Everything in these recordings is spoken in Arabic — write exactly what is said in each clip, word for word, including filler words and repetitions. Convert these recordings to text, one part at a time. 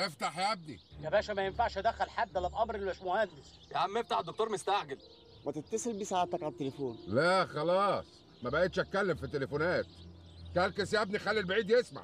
افتح يا ابني. يا باشا ما ينفعش ادخل حد الا بامر الباشمهندس. يا عم افتح، الدكتور مستعجل. ما تتصل بيه سعادتك على التليفون. لا خلاص، ما بقتش اتكلم في التليفونات. كلكس يا ابني، خلي البعيد يسمع.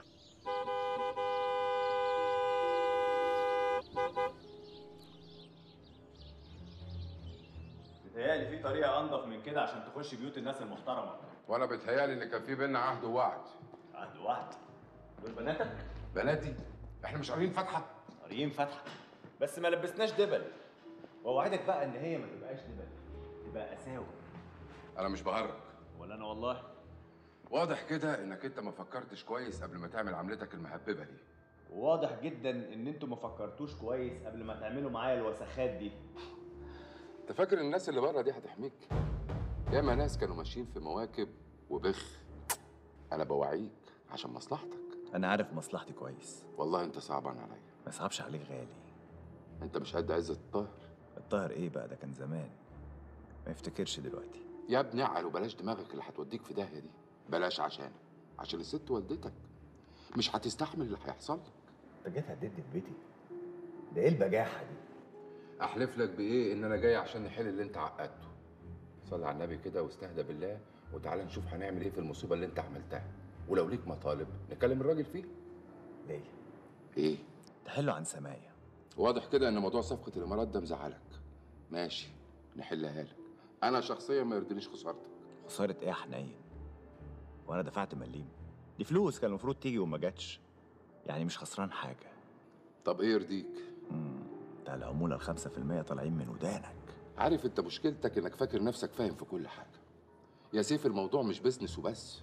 بيتهيألي في طريقة أنظف من كده عشان تخش بيوت الناس المحترمة. وانا بيتهيألي ان كان في بينا عهد ووعد. عهد وعد؟ دول بناتك؟ بناتي؟ احنا مش قاريين فاتحه؟ قاريين فاتحة، بس ما لبسناش دبل. واوعدك بقى ان هي ما تبقاش دبل، تبقى اساور. انا مش بهرج. ولا انا والله. واضح كده انك انت ما فكرتش كويس قبل ما تعمل عملتك المهببه دي. وواضح جدا ان انتوا ما فكرتوش كويس قبل ما تعملوا معايا الوسخات دي. انت فاكر الناس اللي بره دي هتحميك؟ ياما ناس كانوا ماشيين في مواكب وبخ. انا بوعيك عشان مصلحتك. انا عارف مصلحتي كويس. والله انت صعبان عليا. ما صعبش عليك غالي. انت مش قد عزة الطاهر. الطاهر ايه بقى؟ ده كان زمان، ما يفتكرش دلوقتي. يا ابني اعقل وبلاش دماغك اللي هتوديك في داهيه دي. بلاش عشانك، عشان الست والدتك مش هتستحمل اللي هيحصل لك. انت جيت هددني في بيتي؟ ده ايه البجاحه دي؟ احلف لك بايه ان انا جاي عشان نحل اللي انت عقدته. صلي على النبي كده واستهدى بالله، وتعالى نشوف هنعمل ايه في المصيبه اللي انت عملتها. ولو ليك مطالب نكلم الراجل فيه. ليه؟ ايه؟ تحله عن سمايا. واضح كده ان موضوع صفقه الامارات ده مزعلك. ماشي، نحلها لك. انا شخصيا ما يرضينيش خسارتك. خساره ايه يا حنين؟ وانا دفعت مليم؟ دي فلوس كان المفروض تيجي وما جاتش، يعني مش خسران حاجه. طب ايه يرضيك؟ امم بتاع العموله الخمسة في المية طالعين من ودانك. عارف انت مشكلتك انك فاكر نفسك فاهم في كل حاجه. يا سيف الموضوع مش بيزنس وبس.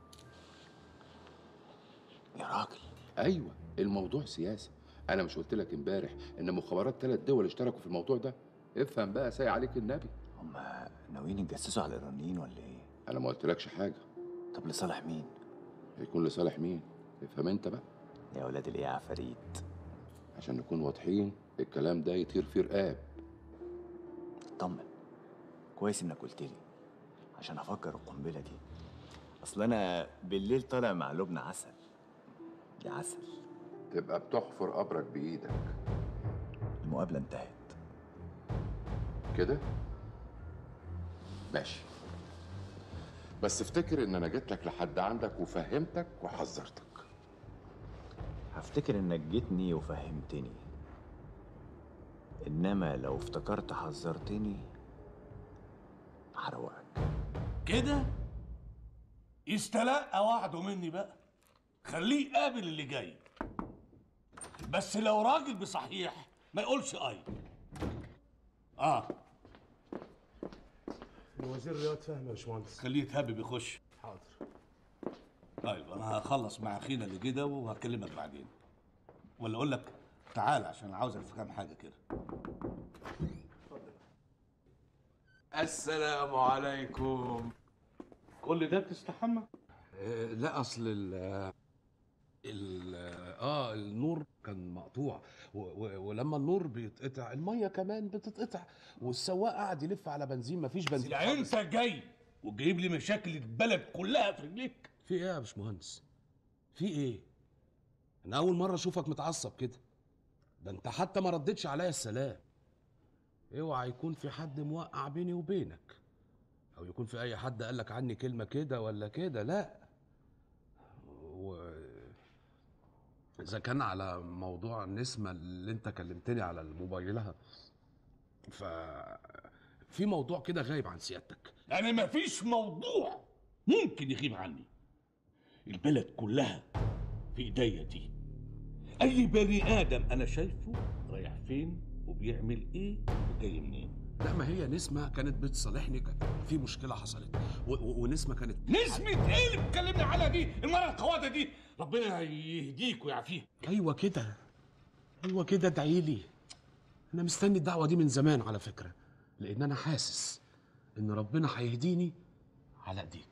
يا راجل. ايوه، الموضوع سياسه. انا مش قلت لك امبارح ان مخابرات ثلاث دول اشتركوا في الموضوع ده؟ افهم بقى، ساي عليك النبي. هم ناويين يتجسسوا على الايرانيين ولا ايه؟ انا ما قلتلكش حاجه. طب لصالح مين؟ هيكون لصالح مين؟ افهم انت بقى. يا ولاد الايه يا عفاريت. عشان نكون واضحين، الكلام ده يطير فيه رقاب. اطمن، كويس انك قلت لي عشان افكر القنبله دي. اصل انا بالليل طالع مع لبنى عسل. يا عسل. تبقى بتحفر قبرك بايدك. المقابله انتهت كده؟ ماشي، بس افتكر ان انا جيت لك لحد عندك وفهمتك وحذرتك. هفتكر انك جيتني وفهمتني، انما لو افتكرت حذرتني هروقك. كده يستلقى وعده مني بقى، خليه يقابل اللي جاي، بس لو راجل بصحيح ما يقولش اي. اه الوزير رياض فهمي يا باشمهندس. خليه يتهبب يخش. حاضر. طيب انا هخلص مع اخينا اللي كده وهكلمك بعدين، ولا اقول لك تعال عشان عاوزك في كام حاجه كده. السلام عليكم. كل ده بتستحمى؟ آه لا، اصل ال ال اه النور كان مقطوع، و و ولما النور بيتقطع الميه كمان بتتقطع، والسواق قاعد يلف على بنزين، مفيش بنزين. يعني انت جاي وجايب لي مشاكل البلد كلها في رجليك؟ في ايه يا باشمهندس؟ في ايه؟ انا اول مره اشوفك متعصب كده. ده انت حتى ما ردتش عليا السلام. اوعى يكون في حد موقع بيني وبينك، او يكون في اي حد قالك عني كلمه كده ولا كده. لا، و اذا كان على موضوع نسمة اللي انت كلمتني على موبايلها، ف في موضوع كده غايب عن سيادتك. يعني مفيش موضوع ممكن يغيب عني. البلد كلها في ايديا دي. اي بني ادم انا شايفه رايح فين وبيعمل ايه وجاي منين. لا، ما هي نسمة كانت بتصالحني، كانت في مشكلة حصلت، و... و... ونسمة كانت نسمة ايه اللي بتكلمني عليها دي؟ المرة القوادة دي ربنا يهديك ويعافيك. ايوه كده، ايوه كده، ادعي لي. انا مستني الدعوة دي من زمان على فكرة، لان انا حاسس ان ربنا هيهديني على ايديك.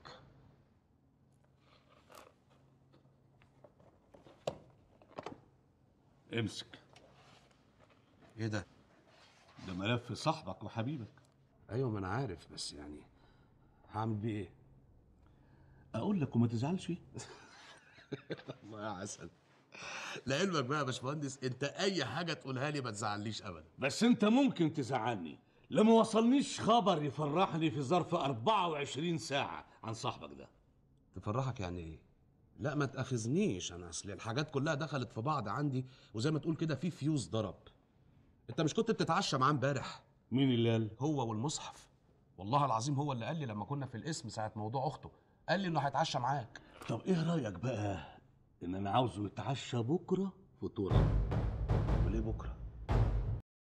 امسك. ايه ده؟ ده ملف صاحبك وحبيبك. ايوه، ما انا عارف، بس يعني هعمل بيه ايه؟ اقول لك وما تزعلش. الله يا عسل. لعلمك بقى يا باشمهندس، انت اي حاجه تقولها لي ما تزعلنيش ابدا. بس انت ممكن تزعلني لما وصلنيش خبر يفرحني في ظرف أربعة وعشرين ساعة عن صاحبك ده. تفرحك يعني ايه؟ لا ما تاخذنيش، انا اصل الحاجات كلها دخلت في بعض عندي، وزي ما تقول كده في فيوز ضرب. انت مش كنت بتتعشى معاه امبارح؟ مين اللي قال؟ هو والمصحف. والله العظيم هو اللي قال لي لما كنا في القسم ساعه موضوع اخته، قال لي انه هيتعشى معاك. طب ايه رايك بقى ان انا عاوزه يتعشى بكره فطوره؟ وليه بكره؟